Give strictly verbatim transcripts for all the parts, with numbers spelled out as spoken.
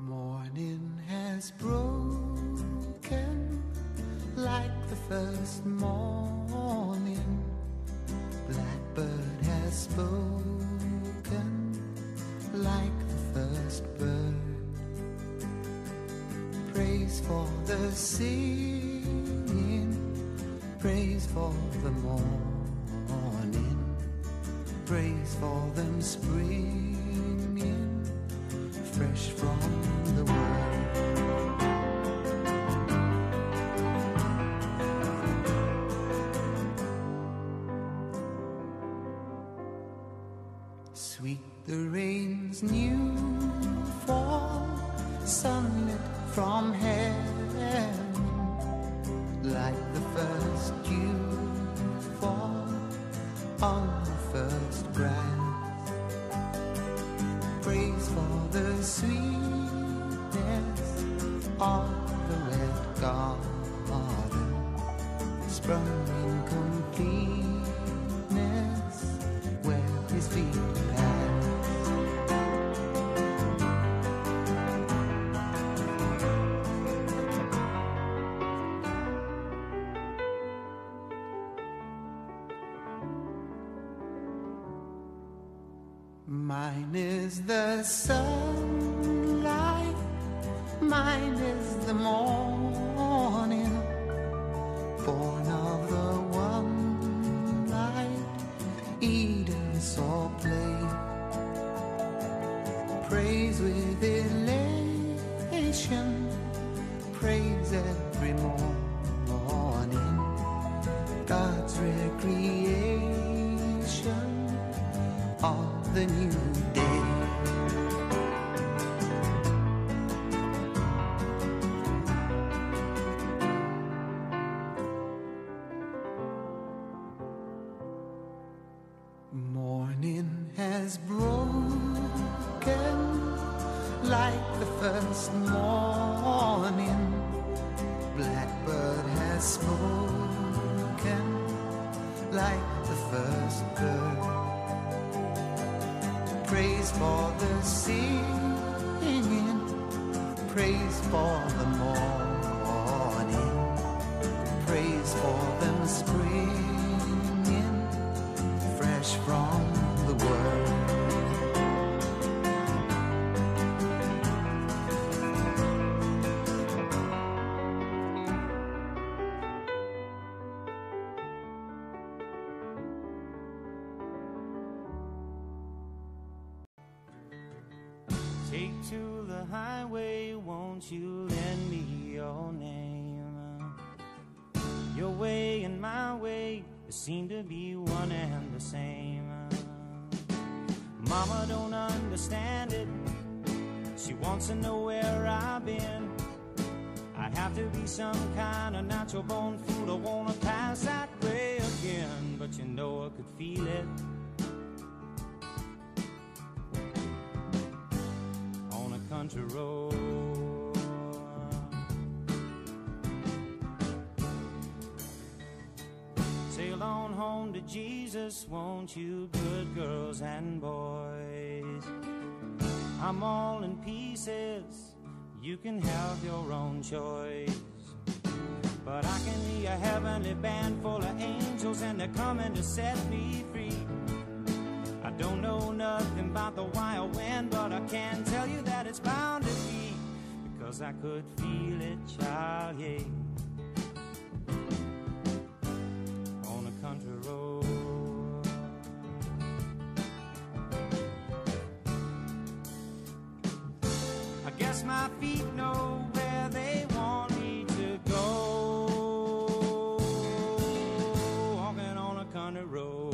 Morning has broken like the first morning. Blackbird has spoken like the first bird. Praise for the singing, praise for the morning, praise for them springing fresh from the world. Sweet the rain's new fall, sunlit from heaven, like the first dew fall on the first grass. Praise for the sweetness of the red garden, sprung in completeness where his feet pass. Mine is the sunlight, mine is the morning, born of the one light, Eden saw play. Praise with elation, praise every morning, God's recreation of the new day. Morning has broken like the first morning. Blackbird has spoken like the first bird. Praise for the singing, praise for the morning, praise for them springing fresh from the world. Take to the highway, won't you lend me your name? Your way and my way seem to be one and the same. Mama don't understand it, she wants to know where I've been. I'd have to be some kind of natural born fool to wanna pass that way again. But you know I could feel it country road. Sail on home to Jesus, won't you, good girls and boys? I'm all in pieces, you can have your own choice. But I can be a heavenly band full of angels, and they're coming to set me free. I don't know nothing about the wild wind, but I can tell you that it's bound to be, because I could feel it, child, yeah, on a country road. I guess my feet know where they want me to go, walking on a country road.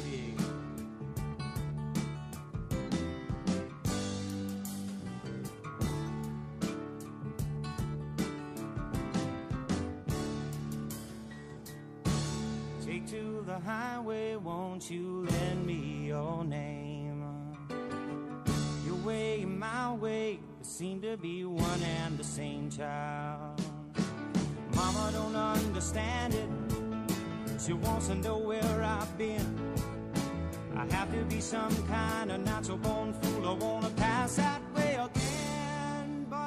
To the highway, won't you lend me your name? Your way and my way seem to be one and the same, child. Mama don't understand it, she wants to know where I've been. I have to be some kind of natural born fool, I wanna pass that way again. But